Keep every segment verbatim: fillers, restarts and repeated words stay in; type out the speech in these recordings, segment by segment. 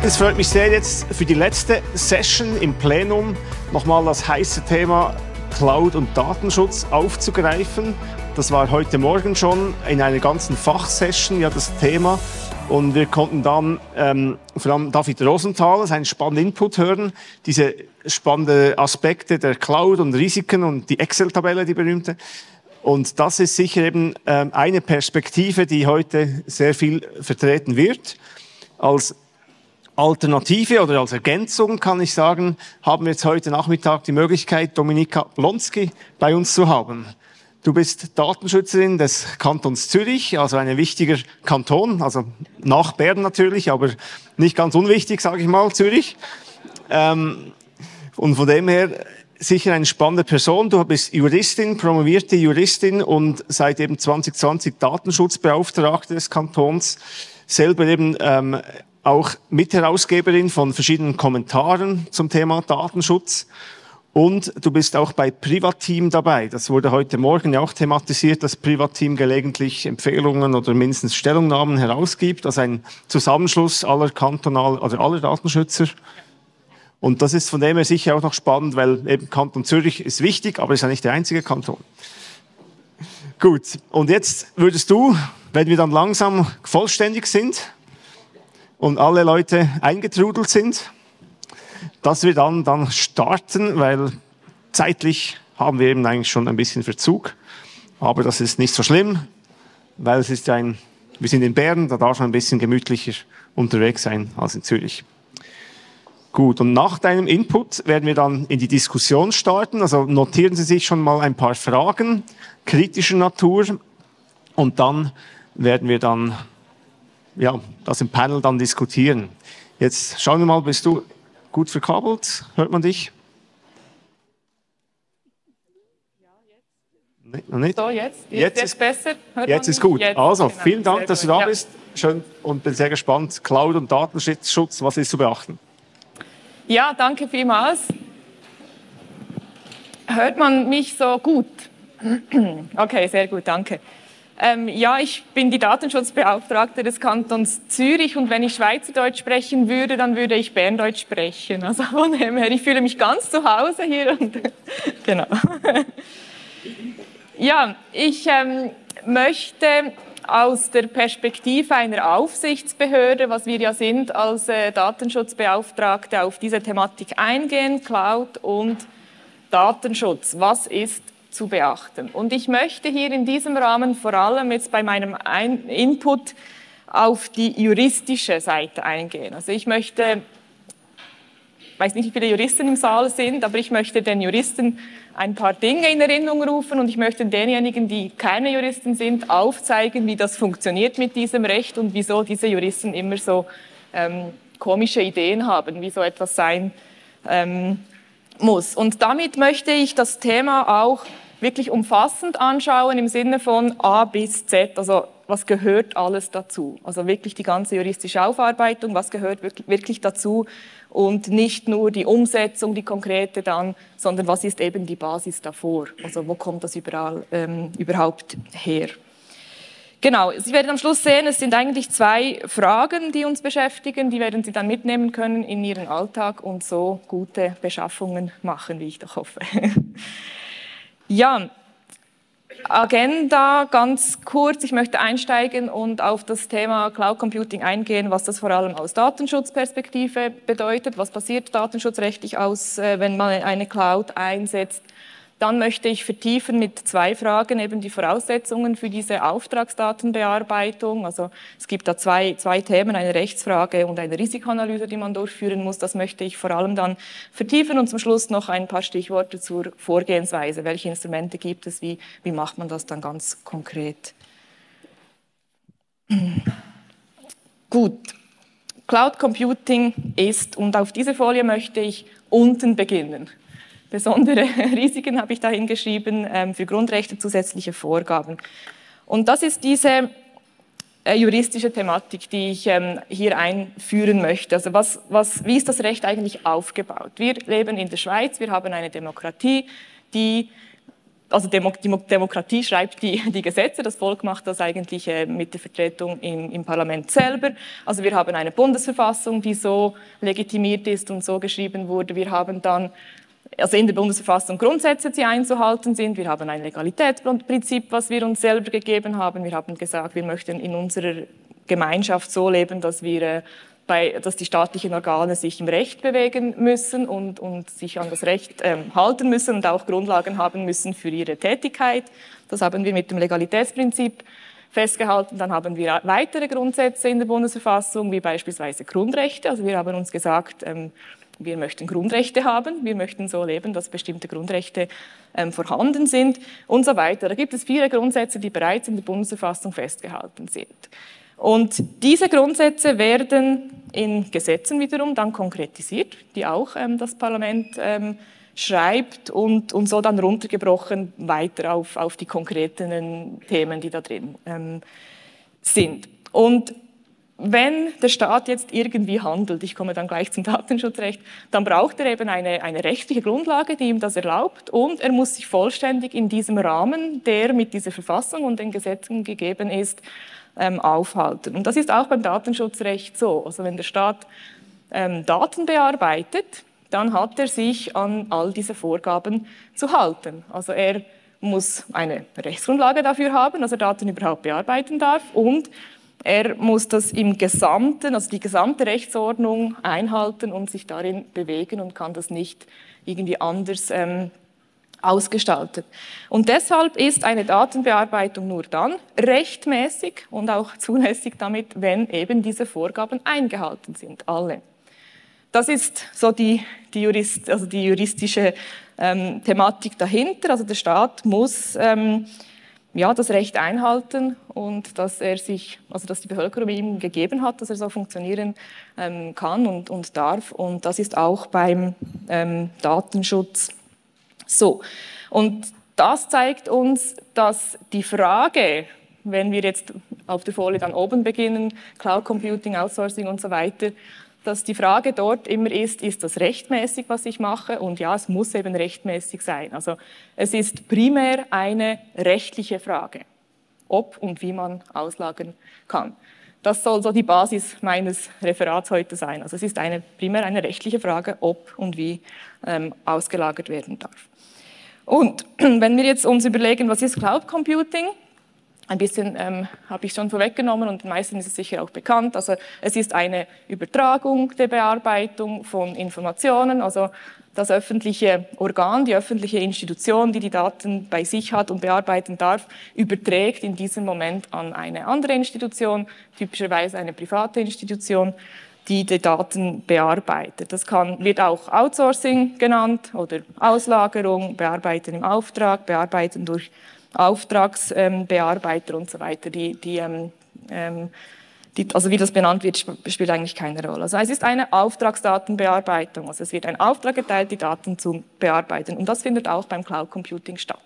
Es freut mich sehr, jetzt für die letzte Session im Plenum nochmal das heiße Thema Cloud und Datenschutz aufzugreifen. Das war heute Morgen schon in einer ganzen Fachsession ja das Thema. Und wir konnten dann ähm, vor allem David Rosenthal seinen spannenden Input hören, diese spannenden Aspekte der Cloud und Risiken und die Excel-Tabelle, die berühmte. Und das ist sicher eben ähm, eine Perspektive, die heute sehr viel vertreten wird. Als Alternative oder als Ergänzung kann ich sagen, haben wir jetzt heute Nachmittag die Möglichkeit, Dominika Blonski bei uns zu haben. Du bist Datenschützerin des Kantons Zürich, also ein wichtiger Kanton, also nach Bern natürlich, aber nicht ganz unwichtig, sage ich mal, Zürich. Ähm, und von dem her sicher eine spannende Person. Du bist Juristin, promovierte Juristin und seit eben zwanzig zwanzig Datenschutzbeauftragte des Kantons, selber eben ähm, auch Mitherausgeberin von verschiedenen Kommentaren zum Thema Datenschutz. Und du bist auch bei Privateam dabei. Das wurde heute Morgen ja auch thematisiert, dass Privateam gelegentlich Empfehlungen oder mindestens Stellungnahmen herausgibt, also ein Zusammenschluss aller kantonal oder aller Datenschützer. Und das ist von dem her sicher auch noch spannend, weil eben Kanton Zürich ist wichtig, aber ist ja nicht der einzige Kanton. Gut, und jetzt würdest du, wenn wir dann langsam vollständig sind und alle Leute eingetrudelt sind, dass wir dann, dann starten, weil zeitlich haben wir eben eigentlich schon ein bisschen Verzug. Aber das ist nicht so schlimm, weil es ist ein, wir sind in Bern, da darf man ein bisschen gemütlicher unterwegs sein als in Zürich. Gut, und nach deinem Input werden wir dann in die Diskussion starten. Also notieren Sie sich schon mal ein paar Fragen kritischer Natur und dann werden wir dann ja, das im Panel dann diskutieren. Jetzt schauen wir mal, bist du gut verkabelt? Hört man dich? Nee, noch nicht? So, jetzt, jetzt, jetzt, jetzt ist besser. Hört jetzt man ist gut. jetzt, also, genau, vielen Dank, dass du da ja. bist. Schön und bin sehr gespannt. Cloud und Datenschutz, was ist zu beachten? Ja, danke vielmals. Hört man mich so gut? Okay, sehr gut, danke. Ähm, ja, ich bin die Datenschutzbeauftragte des Kantons Zürich und wenn ich Schweizerdeutsch sprechen würde, dann würde ich Berndeutsch sprechen. Also von dem her, ich fühle mich ganz zu Hause hier. Und genau. Ja, ich ähm, möchte aus der Perspektive einer Aufsichtsbehörde, was wir ja sind als äh, Datenschutzbeauftragte, auf diese Thematik eingehen, Cloud und Datenschutz. Was ist zu beachten? Und ich möchte hier in diesem Rahmen vor allem jetzt bei meinem Ein- Input auf die juristische Seite eingehen. Also ich möchte, ich weiß nicht, wie viele Juristen im Saal sind, aber ich möchte den Juristen ein paar Dinge in Erinnerung rufen und ich möchte denjenigen, die keine Juristen sind, aufzeigen, wie das funktioniert mit diesem Recht und wieso diese Juristen immer so ähm, komische Ideen haben, wie so etwas sein ähm, muss. Und damit möchte ich das Thema auch wirklich umfassend anschauen im Sinne von A bis Z, also was gehört alles dazu? Also wirklich die ganze juristische Aufarbeitung, was gehört wirklich dazu und nicht nur die Umsetzung, die konkrete dann, sondern was ist eben die Basis davor? Also wo kommt das überall, ähm, überhaupt her? Genau, Sie werden am Schluss sehen, es sind eigentlich zwei Fragen, die uns beschäftigen, die werden Sie dann mitnehmen können in Ihren Alltag und so gute Beschaffungen machen, wie ich doch hoffe. Ja, Agenda ganz kurz. Ich möchte einsteigen und auf das Thema Cloud Computing eingehen, was das vor allem aus Datenschutzperspektive bedeutet. Was passiert datenschutzrechtlich aus, wenn man eine Cloud einsetzt? Dann möchte ich vertiefen mit zwei Fragen eben die Voraussetzungen für diese Auftragsdatenbearbeitung. Also es gibt da zwei, zwei Themen, eine Rechtsfrage und eine Risikoanalyse, die man durchführen muss. Das möchte ich vor allem dann vertiefen und zum Schluss noch ein paar Stichworte zur Vorgehensweise. Welche Instrumente gibt es? Wie, wie macht man das dann ganz konkret? Gut. Cloud Computing ist, und auf diese Folie möchte ich unten beginnen. Besondere Risiken habe ich da hingeschrieben, ähm, für Grundrechte zusätzliche Vorgaben. Und das ist diese äh, juristische Thematik, die ich ähm, hier einführen möchte. Also was, was, wie ist das Recht eigentlich aufgebaut? Wir leben in der Schweiz, wir haben eine Demokratie, die also die Demokratie schreibt die, die Gesetze, das Volk macht das eigentlich mit der Vertretung im, im Parlament selber. Also wir haben eine Bundesverfassung, die so legitimiert ist und so geschrieben wurde. Wir haben dann also in der Bundesverfassung Grundsätze, die einzuhalten sind. Wir haben ein Legalitätsprinzip, was wir uns selber gegeben haben. Wir haben gesagt, wir möchten in unserer Gemeinschaft so leben, dass wir Bei, dass die staatlichen Organe sich im Recht bewegen müssen und, und sich an das Recht ähm, halten müssen und auch Grundlagen haben müssen für ihre Tätigkeit. Das haben wir mit dem Legalitätsprinzip festgehalten. Dann haben wir weitere Grundsätze in der Bundesverfassung, wie beispielsweise Grundrechte. Also wir haben uns gesagt, ähm, wir möchten Grundrechte haben, wir möchten so leben, dass bestimmte Grundrechte ähm, vorhanden sind und so weiter. Da gibt es viele Grundsätze, die bereits in der Bundesverfassung festgehalten sind. Und diese Grundsätze werden in Gesetzen wiederum dann konkretisiert, die auch ähm, das Parlament ähm, schreibt und, und so dann runtergebrochen weiter auf, auf die konkreten Themen, die da drin ähm, sind. Und wenn der Staat jetzt irgendwie handelt, ich komme dann gleich zum Datenschutzrecht, dann braucht er eben eine, eine rechtliche Grundlage, die ihm das erlaubt, und er muss sich vollständig in diesem Rahmen, der mit dieser Verfassung und den Gesetzen gegeben ist, ähm, aufhalten. Und das ist auch beim Datenschutzrecht so. Also wenn der Staat ähm, Daten bearbeitet, dann hat er sich an all diese Vorgaben zu halten. Also er muss eine Rechtsgrundlage dafür haben, dass er Daten überhaupt bearbeiten darf, und er muss das im Gesamten, also die gesamte Rechtsordnung einhalten und sich darin bewegen und kann das nicht irgendwie anders ähm, ausgestalten. Und deshalb ist eine Datenbearbeitung nur dann rechtmäßig und auch zulässig damit, wenn eben diese Vorgaben eingehalten sind, alle. Das ist so die, die, Jurist, also die juristische ähm, Thematik dahinter. Also der Staat muss ähm, ja, das Recht einhalten und dass er sich, also dass die Bevölkerung ihm gegeben hat, dass er so funktionieren ähm, kann und, und darf. Und das ist auch beim ähm, Datenschutz so. Und das zeigt uns, dass die Frage, wenn wir jetzt auf der Folie dann oben beginnen, Cloud Computing, Outsourcing und so weiter, dass die Frage dort immer ist, ist das rechtmäßig, was ich mache? Und ja, es muss eben rechtmäßig sein. Also es ist primär eine rechtliche Frage, ob und wie man auslagern kann. Das soll so die Basis meines Referats heute sein. Also es ist eine, primär eine rechtliche Frage, ob und wie ähm, ausgelagert werden darf. Und wenn wir jetzt uns überlegen, was ist Cloud Computing? Ein bisschen ähm, habe ich schon vorweggenommen und den meisten ist es sicher auch bekannt. Also es ist eine Übertragung der Bearbeitung von Informationen, also das öffentliche Organ, die öffentliche Institution, die die Daten bei sich hat und bearbeiten darf, überträgt in diesem Moment an eine andere Institution, typischerweise eine private Institution, die die Daten bearbeitet. Das kann, wird auch Outsourcing genannt oder Auslagerung, Bearbeiten im Auftrag, Bearbeiten durch Auftragsbearbeiter ähm, und so weiter, die, die, ähm, die, also wie das benannt wird, spielt eigentlich keine Rolle. Also es ist eine Auftragsdatenbearbeitung, also es wird ein Auftrag geteilt, die Daten zu bearbeiten, und das findet auch beim Cloud Computing statt.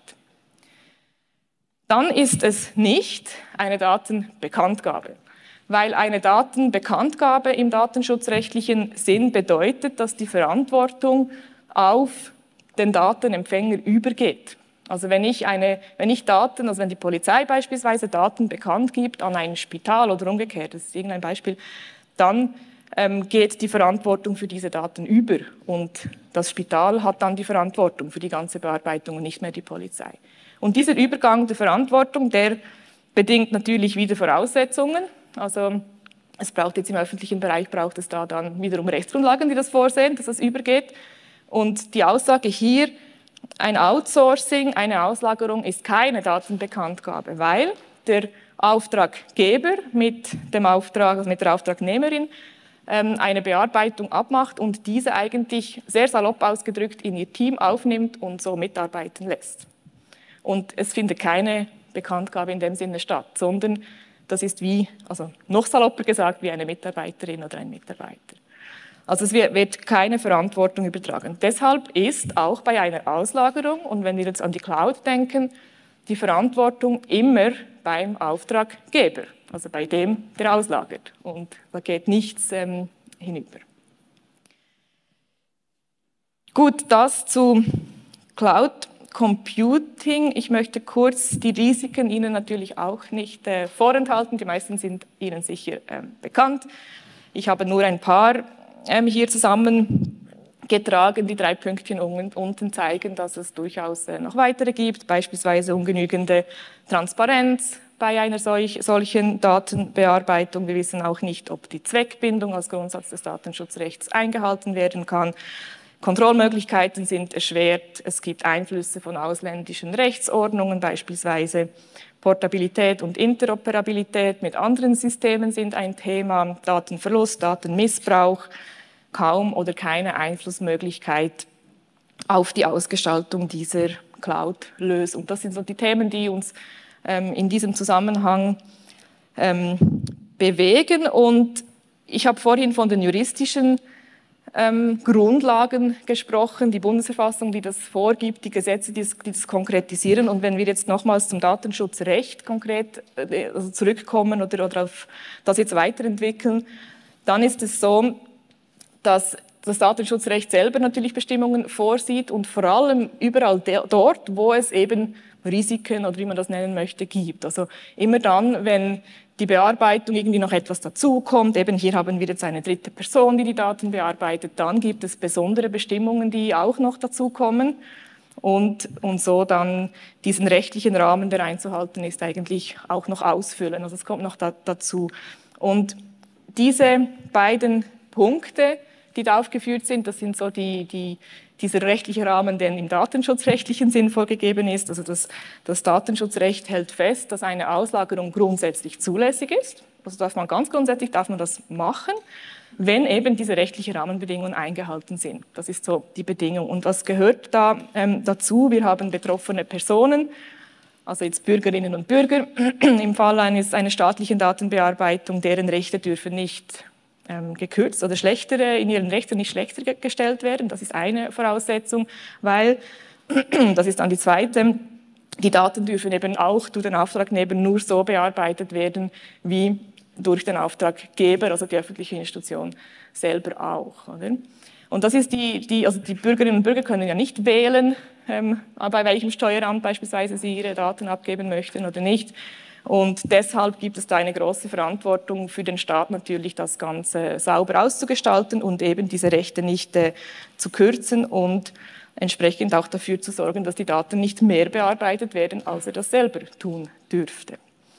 Dann ist es nicht eine Datenbekanntgabe, weil eine Datenbekanntgabe im datenschutzrechtlichen Sinn bedeutet, dass die Verantwortung auf den Datenempfänger übergeht. Also wenn ich, eine, wenn ich Daten, also wenn die Polizei beispielsweise Daten bekannt gibt an ein Spital oder umgekehrt, das ist irgendein Beispiel, dann ähm, geht die Verantwortung für diese Daten über und das Spital hat dann die Verantwortung für die ganze Bearbeitung und nicht mehr die Polizei. Und dieser Übergang der Verantwortung, der bedingt natürlich wieder Voraussetzungen. Also es braucht jetzt im öffentlichen Bereich, braucht es da dann wiederum Rechtsgrundlagen, die das vorsehen, dass das übergeht. Und die Aussage hier, ein Outsourcing, eine Auslagerung ist keine Datenbekanntgabe, weil der Auftraggeber mit dem Auftrag, also mit der Auftragnehmerin ähm, eine Bearbeitung abmacht und diese eigentlich sehr salopp ausgedrückt in ihr Team aufnimmt und so mitarbeiten lässt. Und es findet keine Bekanntgabe in dem Sinne statt, sondern das ist wie, also noch salopper gesagt, wie eine Mitarbeiterin oder ein Mitarbeiter. Also es wird keine Verantwortung übertragen. Deshalb ist auch bei einer Auslagerung, und wenn wir jetzt an die Cloud denken, die Verantwortung immer beim Auftraggeber, also bei dem, der auslagert. Und da geht nichts ähm, hinüber. Gut, das zu Cloud Computing. Ich möchte kurz die Risiken Ihnen natürlich auch nicht äh, vorenthalten. Die meisten sind Ihnen sicher äh, bekannt. Ich habe nur ein paar ähm, hier zusammengetragen. Die drei Pünktchen unten zeigen, dass es durchaus äh, noch weitere gibt, beispielsweise ungenügende Transparenz bei einer solch, solchen Datenbearbeitung. Wir wissen auch nicht, ob die Zweckbindung als Grundsatz des Datenschutzrechts eingehalten werden kann. Kontrollmöglichkeiten sind erschwert. Es gibt Einflüsse von ausländischen Rechtsordnungen, beispielsweise Portabilität und Interoperabilität mit anderen Systemen sind ein Thema. Datenverlust, Datenmissbrauch, kaum oder keine Einflussmöglichkeit auf die Ausgestaltung dieser Cloud-Lösung. Das sind so die Themen, die uns ähm, in diesem Zusammenhang ähm, bewegen. Und ich habe vorhin von den juristischen Ähm, Grundlagen gesprochen, die Bundesverfassung, die das vorgibt, die Gesetze, die das, die das konkretisieren. Und wenn wir jetzt nochmals zum Datenschutzrecht konkret äh, also zurückkommen oder, oder auf das jetzt weiterentwickeln, dann ist es so, dass das Datenschutzrecht selber natürlich Bestimmungen vorsieht und vor allem überall dort, wo es eben Risiken oder wie man das nennen möchte, gibt. Also immer dann, wenn die Bearbeitung irgendwie noch etwas dazukommt, eben hier haben wir jetzt eine dritte Person, die die Daten bearbeitet, dann gibt es besondere Bestimmungen, die auch noch dazukommen und, und so dann diesen rechtlichen Rahmen, der einzuhalten ist, eigentlich auch noch ausfüllen. Also es kommt noch da, dazu. Und diese beiden Punkte, die da aufgeführt sind, das sind so die, die dieser rechtliche Rahmen, der im datenschutzrechtlichen Sinn vorgegeben ist. Also das, das Datenschutzrecht hält fest, dass eine Auslagerung grundsätzlich zulässig ist. Also darf man ganz grundsätzlich darf man das machen, wenn eben diese rechtlichen Rahmenbedingungen eingehalten sind. Das ist so die Bedingung. Und was gehört da ähm, dazu? Wir haben betroffene Personen, also jetzt Bürgerinnen und Bürger, im Fall eines, einer staatlichen Datenbearbeitung, deren Rechte dürfen nicht gekürzt oder schlechtere, in ihren Rechten nicht schlechter gestellt werden. Das ist eine Voraussetzung, weil, das ist dann die zweite, die Daten dürfen eben auch durch den Auftraggeber nur so bearbeitet werden, wie durch den Auftraggeber, also die öffentliche Institution selber auch. Oder? Und das ist die, die, also die Bürgerinnen und Bürger können ja nicht wählen, ähm, bei welchem Steueramt beispielsweise sie ihre Daten abgeben möchten oder nicht. Und deshalb gibt es da eine große Verantwortung für den Staat natürlich, das Ganze sauber auszugestalten und eben diese Rechte nicht äh, zu kürzen und entsprechend auch dafür zu sorgen, dass die Daten nicht mehr bearbeitet werden, als er das selber tun dürfte.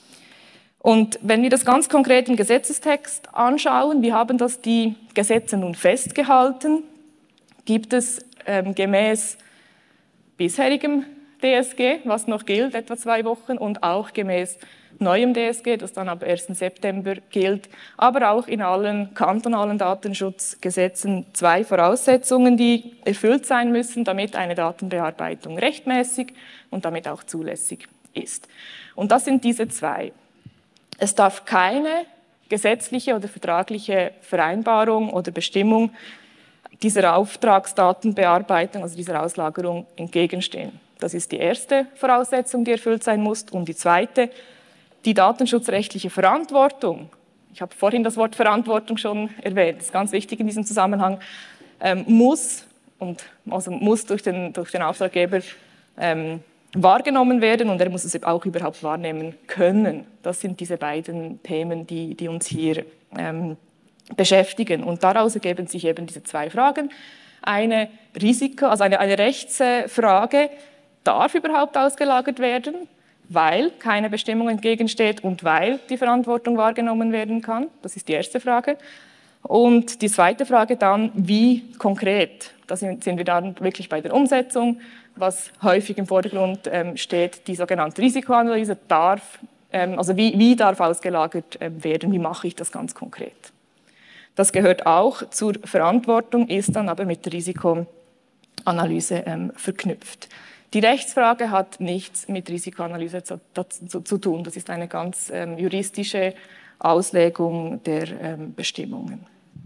Und wenn wir das ganz konkret im Gesetzestext anschauen, wie haben das die Gesetze nun festgehalten, gibt es ähm, gemäß bisherigem D S G, was noch gilt, etwa zwei Wochen, und auch gemäß neuem D S G, das dann ab ersten September gilt, aber auch in allen kantonalen Datenschutzgesetzen zwei Voraussetzungen, die erfüllt sein müssen, damit eine Datenbearbeitung rechtmäßig und damit auch zulässig ist. Und das sind diese zwei. Es darf keine gesetzliche oder vertragliche Vereinbarung oder Bestimmung dieser Auftragsdatenbearbeitung, also dieser Auslagerung, entgegenstehen. Das ist die erste Voraussetzung, die erfüllt sein muss. Und die zweite, die datenschutzrechtliche Verantwortung. Ich habe vorhin das Wort Verantwortung schon erwähnt, das ist ganz wichtig in diesem Zusammenhang, ähm, muss, und, also muss durch den, durch den Auftraggeber ähm, wahrgenommen werden und er muss es auch überhaupt wahrnehmen können. Das sind diese beiden Themen, die, die uns hier ähm, beschäftigen. Und daraus ergeben sich eben diese zwei Fragen. Eine Risiko, also eine, eine Rechtsfrage, darf überhaupt ausgelagert werden, weil keine Bestimmung entgegensteht und weil die Verantwortung wahrgenommen werden kann? Das ist die erste Frage. Und die zweite Frage dann, wie konkret? Da sind, sind wir dann wirklich bei der Umsetzung. Was häufig im Vordergrund ähm, steht, die sogenannte Risikoanalyse darf, ähm, also wie, wie darf ausgelagert ähm, werden, wie mache ich das ganz konkret? Das gehört auch zur Verantwortung, ist dann aber mit der Risikoanalyse ähm, verknüpft. Die Rechtsfrage hat nichts mit Risikoanalyse zu, zu, zu tun. Das ist eine ganz ähm, juristische Auslegung der ähm, Bestimmungen.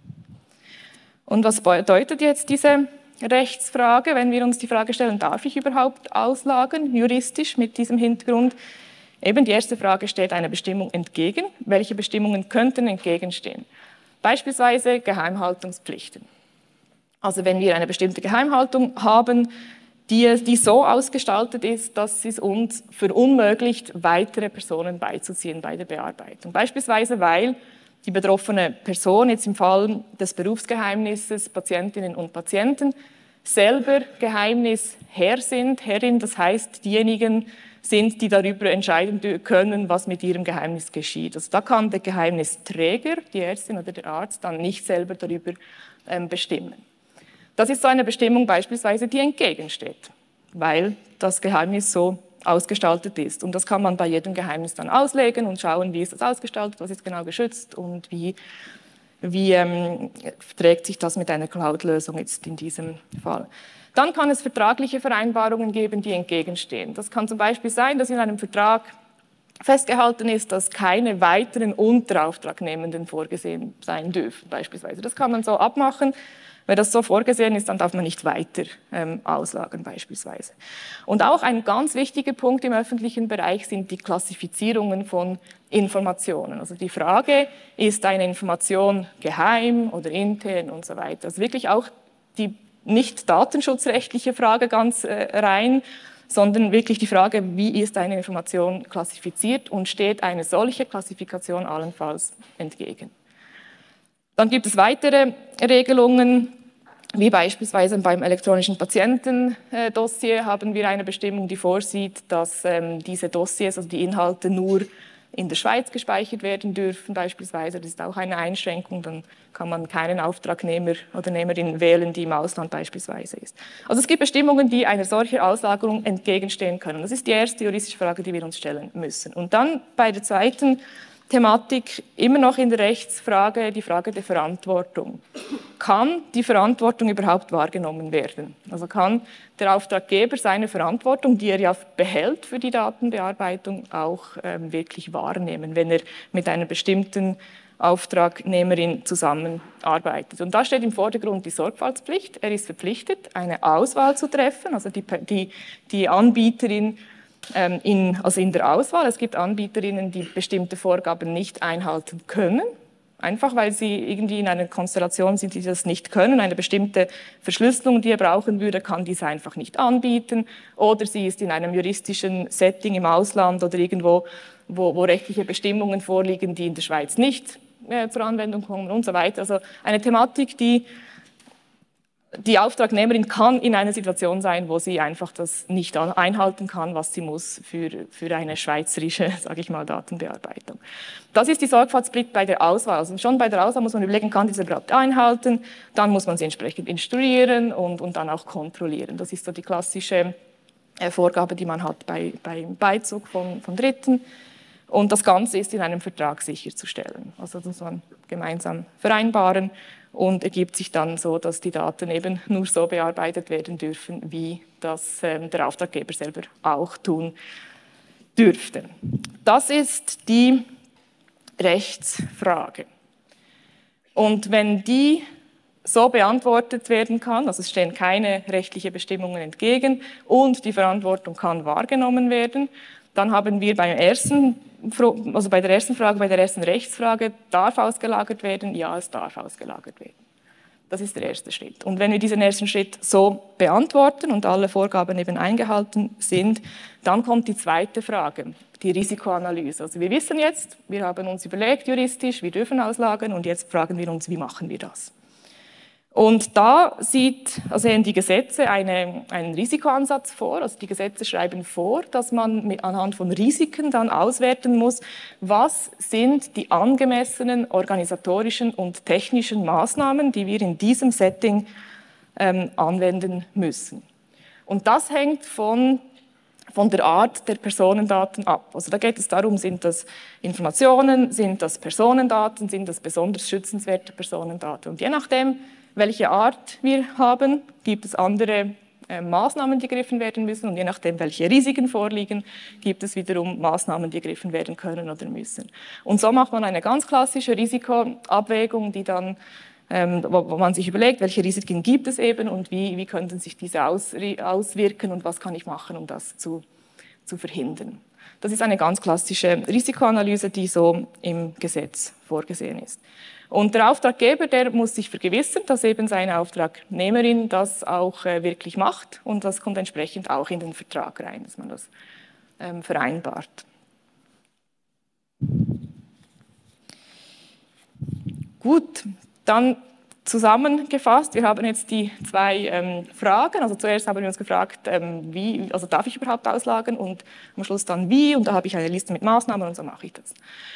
Und was bedeutet jetzt diese Rechtsfrage, wenn wir uns die Frage stellen, darf ich überhaupt auslagern, juristisch mit diesem Hintergrund? Eben die erste Frage steht einer Bestimmung entgegen. Welche Bestimmungen könnten entgegenstehen? Beispielsweise Geheimhaltungspflichten. Also wenn wir eine bestimmte Geheimhaltung haben, die, die so ausgestaltet ist, dass es uns verunmöglicht, weitere Personen beizuziehen bei der Bearbeitung. Beispielsweise, weil die betroffene Person, jetzt im Fall des Berufsgeheimnisses, Patientinnen und Patienten, selber Geheimnisherr sind, Herrin, das heißt, diejenigen sind, die darüber entscheiden können, was mit ihrem Geheimnis geschieht. Also da kann der Geheimnisträger, die Ärztin oder der Arzt, dann nicht selber darüber ähm, bestimmen. Das ist so eine Bestimmung beispielsweise, die entgegensteht, weil das Geheimnis so ausgestaltet ist. Und das kann man bei jedem Geheimnis dann auslegen und schauen, wie ist das ausgestaltet, was ist genau geschützt und wie, wie ähm, trägt sich das mit einer Cloud-Lösung jetzt in diesem Fall. Dann kann es vertragliche Vereinbarungen geben, die entgegenstehen. Das kann zum Beispiel sein, dass in einem Vertrag festgehalten ist, dass keine weiteren Unterauftragnehmenden vorgesehen sein dürfen, beispielsweise. Das kann man so abmachen. Wenn das so vorgesehen ist, dann darf man nicht weiter ähm, auslagern beispielsweise. Und auch ein ganz wichtiger Punkt im öffentlichen Bereich sind die Klassifizierungen von Informationen. Also die Frage, ist eine Information geheim oder intern und so weiter. Also wirklich auch die nicht datenschutzrechtliche Frage ganz äh, rein, sondern wirklich die Frage, wie ist eine Information klassifiziert und steht eine solche Klassifikation allenfalls entgegen. Dann gibt es weitere Regelungen, wie beispielsweise beim elektronischen Patientendossier haben wir eine Bestimmung, die vorsieht, dass ähm, diese Dossiers, also die Inhalte, nur in der Schweiz gespeichert werden dürfen beispielsweise. Das ist auch eine Einschränkung, dann kann man keinen Auftragnehmer oder Nehmerin wählen, die im Ausland beispielsweise ist. Also es gibt Bestimmungen, die einer solchen Auslagerung entgegenstehen können. Das ist die erste juristische Frage, die wir uns stellen müssen. Und dann bei der zweiten Thematik immer noch in der Rechtsfrage die Frage der Verantwortung. Kann die Verantwortung überhaupt wahrgenommen werden? Also kann der Auftraggeber seine Verantwortung, die er ja behält für die Datenbearbeitung, auch ähm, wirklich wahrnehmen, wenn er mit einer bestimmten Auftragnehmerin zusammenarbeitet? Und da steht im Vordergrund die Sorgfaltspflicht. Er ist verpflichtet, eine Auswahl zu treffen, also die, die, die Anbieterin In, also in der Auswahl. Es gibt Anbieterinnen, die bestimmte Vorgaben nicht einhalten können, einfach weil sie irgendwie in einer Konstellation sind, die das nicht können. Eine bestimmte Verschlüsselung, die er brauchen würde, kann diese einfach nicht anbieten. Oder sie ist in einem juristischen Setting im Ausland oder irgendwo, wo, wo rechtliche Bestimmungen vorliegen, die in der Schweiz nicht äh, zur Anwendung kommen und so weiter. Also eine Thematik, die Die Auftragnehmerin kann in einer Situation sein, wo sie einfach das nicht einhalten kann, was sie muss für, für eine schweizerische, sage ich mal, Datenbearbeitung. Das ist die Sorgfaltspflicht bei der Auswahl. Also schon bei der Auswahl muss man überlegen, kann diese überhaupt einhalten? Dann muss man sie entsprechend instruieren und, und dann auch kontrollieren. Das ist so die klassische äh, Vorgabe, die man hat bei, beim Beizug von, von Dritten. Und das Ganze ist in einem Vertrag sicherzustellen. Also das muss man gemeinsam vereinbaren. Und ergibt sich dann so, dass die Daten eben nur so bearbeitet werden dürfen, wie das ähm, der Auftraggeber selber auch tun dürfte. Das ist die Rechtsfrage. Und wenn die so beantwortet werden kann, also es stehen keine rechtlichen Bestimmungen entgegen und die Verantwortung kann wahrgenommen werden, dann haben wir beim ersten, also bei der ersten Frage, bei der ersten Rechtsfrage, darf ausgelagert werden? Ja, es darf ausgelagert werden. Das ist der erste Schritt. Und wenn wir diesen ersten Schritt so beantworten und alle Vorgaben eben eingehalten sind, dann kommt die zweite Frage, die Risikoanalyse. Also wir wissen jetzt, wir haben uns überlegt juristisch, wir dürfen auslagern und jetzt fragen wir uns, wie machen wir das? Und da sieht, also sehen die Gesetze eine, einen Risikoansatz vor. Also die Gesetze schreiben vor, dass man mit, anhand von Risiken dann auswerten muss, was sind die angemessenen organisatorischen und technischen Maßnahmen, die wir in diesem Setting ähm, anwenden müssen. Und das hängt von, von der Art der Personendaten ab. Also da geht es darum, sind das Informationen, sind das Personendaten, sind das besonders schützenswerte Personendaten. Und je nachdem, welche Art wir haben, gibt es andere äh, Maßnahmen, die ergriffen werden müssen. Und je nachdem, welche Risiken vorliegen, gibt es wiederum Maßnahmen, die ergriffen werden können oder müssen. Und so macht man eine ganz klassische Risikoabwägung, die dann, ähm, wo, wo man sich überlegt, welche Risiken gibt es eben und wie, wie könnten sich diese aus, auswirken und was kann ich machen, um das zu, zu verhindern. Das ist eine ganz klassische Risikoanalyse, die so im Gesetz vorgesehen ist. Und der Auftraggeber, der muss sich vergewissern, dass eben seine Auftragnehmerin das auch äh, wirklich macht. Und das kommt entsprechend auch in den Vertrag rein, dass man das ähm, vereinbart. Gut, dann zusammengefasst, wir haben jetzt die zwei ähm, Fragen. Also zuerst haben wir uns gefragt, ähm, wie, also darf ich überhaupt auslagern, und am Schluss dann wie, und da habe ich eine Liste mit Maßnahmen und so mache ich das.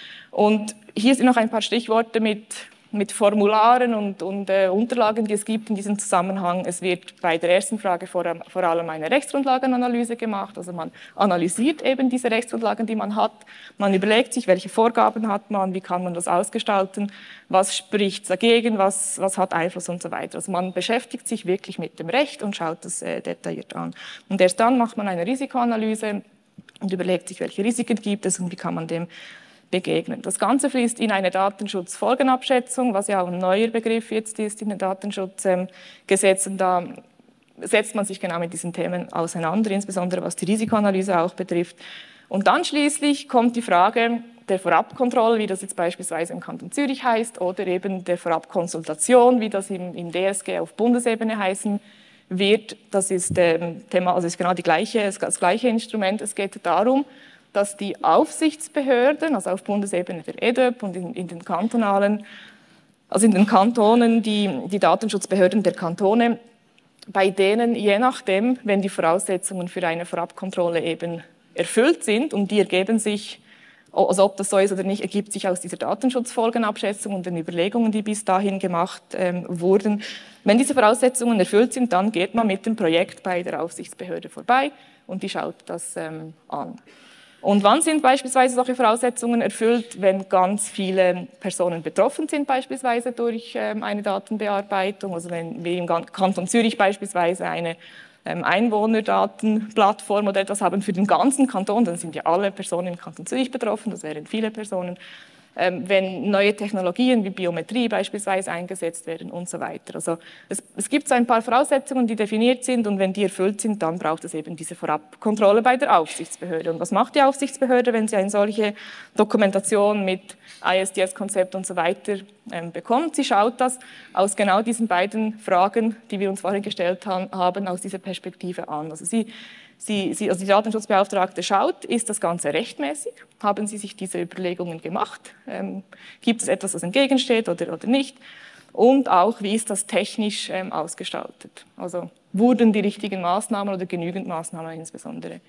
Und hier sind noch ein paar Stichworte mit, mit Formularen und, und äh, Unterlagen, die es gibt in diesem Zusammenhang. Es wird bei der ersten Frage vor, vor allem eine Rechtsgrundlagenanalyse gemacht, also man analysiert eben diese Rechtsgrundlagen, die man hat. Man überlegt sich, welche Vorgaben hat man, wie kann man das ausgestalten, was spricht dagegen, was, was hat Einfluss und so weiter. Also man beschäftigt sich wirklich mit dem Recht und schaut das äh, detailliert an. Und erst dann macht man eine Risikoanalyse und überlegt sich, welche Risiken gibt es und wie kann man dem begegnen. Das Ganze fließt in eine Datenschutzfolgenabschätzung, was ja auch ein neuer Begriff jetzt ist in den Datenschutzgesetzen. Da setzt man sich genau mit diesen Themen auseinander, insbesondere was die Risikoanalyse auch betrifft. Und dann schließlich kommt die Frage der Vorabkontrolle, wie das jetzt beispielsweise im Kanton Zürich heißt, oder eben der Vorabkonsultation, wie das im, im D S G auf Bundesebene heißen wird. Das ist, ähm, Thema, also ist genau die gleiche, das gleiche Instrument. Es geht darum, dass die Aufsichtsbehörden, also auf Bundesebene der E D Ö P und in, in den kantonalen, also in den Kantonen, die, die Datenschutzbehörden der Kantone, bei denen je nachdem, wenn die Voraussetzungen für eine Vorabkontrolle eben erfüllt sind, und die ergeben sich, also ob das so ist oder nicht, ergibt sich aus dieser Datenschutzfolgenabschätzung und den Überlegungen, die bis dahin gemacht ähm, wurden. Wenn diese Voraussetzungen erfüllt sind, dann geht man mit dem Projekt bei der Aufsichtsbehörde vorbei und die schaut das ähm, an. Und wann sind beispielsweise solche Voraussetzungen erfüllt? Wenn ganz viele Personen betroffen sind, beispielsweise durch ähm, eine Datenbearbeitung. Also wenn wir im Kanton Zürich beispielsweise eine ähm, Einwohnerdatenplattform oder etwas haben für den ganzen Kanton, dann sind ja alle Personen im Kanton Zürich betroffen, das wären viele Personen. Ähm, wenn neue Technologien wie Biometrie beispielsweise eingesetzt werden und so weiter. Also es, es gibt so ein paar Voraussetzungen, die definiert sind, und wenn die erfüllt sind, dann braucht es eben diese Vorabkontrolle bei der Aufsichtsbehörde. Und was macht die Aufsichtsbehörde, wenn sie eine solche Dokumentation mit I S D S-Konzept und so weiter ähm, bekommt? Sie schaut das aus genau diesen beiden Fragen, die wir uns vorhin gestellt haben, aus dieser Perspektive an. Also sie Sie, Sie, also die Datenschutzbeauftragte schaut, ist das Ganze rechtmäßig? Haben Sie sich diese Überlegungen gemacht? Ähm, gibt es etwas, das entgegensteht oder, oder nicht? Und auch, wie ist das technisch ähm, ausgestaltet? Also wurden die richtigen Maßnahmen oder genügend Maßnahmen insbesondere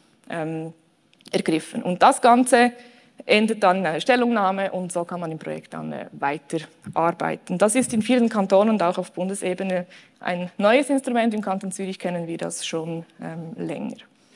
ähm, ergriffen? Und das Ganze endet dann in einer Stellungnahme, und so kann man im Projekt dann äh, weiterarbeiten. Das ist in vielen Kantonen und auch auf Bundesebene ein neues Instrument. Im Kanton Zürich kennen wir das schon ähm, länger.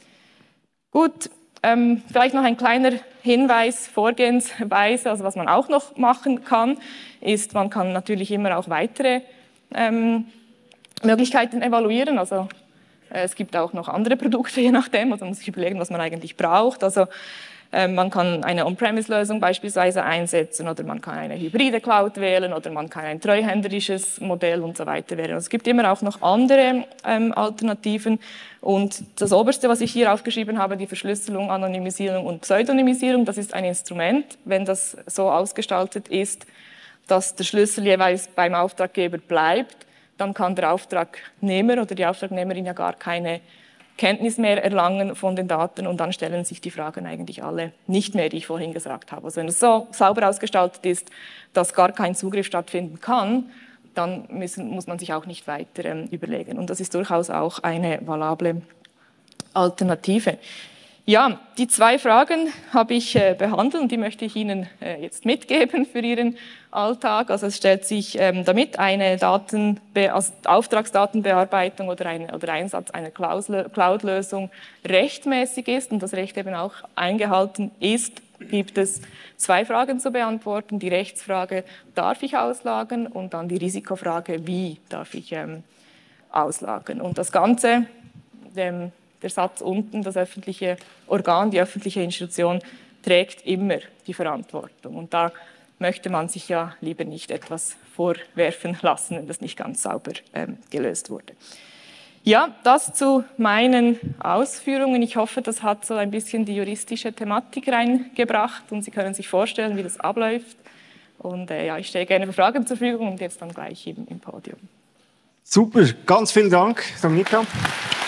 Gut, ähm, vielleicht noch ein kleiner Hinweis, Vorgehensweise, also was man auch noch machen kann, ist, man kann natürlich immer auch weitere ähm, Möglichkeiten evaluieren. Also äh, es gibt auch noch andere Produkte, je nachdem, also man muss sich überlegen, was man eigentlich braucht. Also man kann eine On-Premise-Lösung beispielsweise einsetzen, oder man kann eine hybride Cloud wählen, oder man kann ein treuhänderisches Modell und so weiter wählen. Also es gibt immer auch noch andere ähm, Alternativen. Und das Oberste, was ich hier aufgeschrieben habe, die Verschlüsselung, Anonymisierung und Pseudonymisierung, das ist ein Instrument, wenn das so ausgestaltet ist, dass der Schlüssel jeweils beim Auftraggeber bleibt, dann kann der Auftragnehmer oder die Auftragnehmerin ja gar keine Kenntnis mehr erlangen von den Daten, und dann stellen sich die Fragen eigentlich alle nicht mehr, die ich vorhin gesagt habe. Also wenn es so sauber ausgestaltet ist, dass gar kein Zugriff stattfinden kann, dann müssen, muss man sich auch nicht weiter ähm, überlegen. Und das ist durchaus auch eine valable Alternative. Ja, die zwei Fragen habe ich äh, behandelt, und die möchte ich Ihnen äh, jetzt mitgeben für Ihren Alltag. Also es stellt sich ähm, damit eine Datenbe- also Auftragsdatenbearbeitung oder, eine, oder Einsatz einer Cloud-Lösung rechtmäßig ist und das Recht eben auch eingehalten ist, gibt es zwei Fragen zu beantworten. Die Rechtsfrage, darf ich auslagern? Und dann die Risikofrage, wie darf ich ähm, auslagern? Und das Ganze, dem Der Satz unten, das öffentliche Organ, die öffentliche Institution trägt immer die Verantwortung. Und da möchte man sich ja lieber nicht etwas vorwerfen lassen, wenn das nicht ganz sauber ähm, gelöst wurde. Ja, das zu meinen Ausführungen. Ich hoffe, das hat so ein bisschen die juristische Thematik reingebracht und Sie können sich vorstellen, wie das abläuft. Und äh, ja, ich stehe gerne für Fragen zur Verfügung und jetzt dann gleich eben im Podium. Super, ganz vielen Dank, Dominika.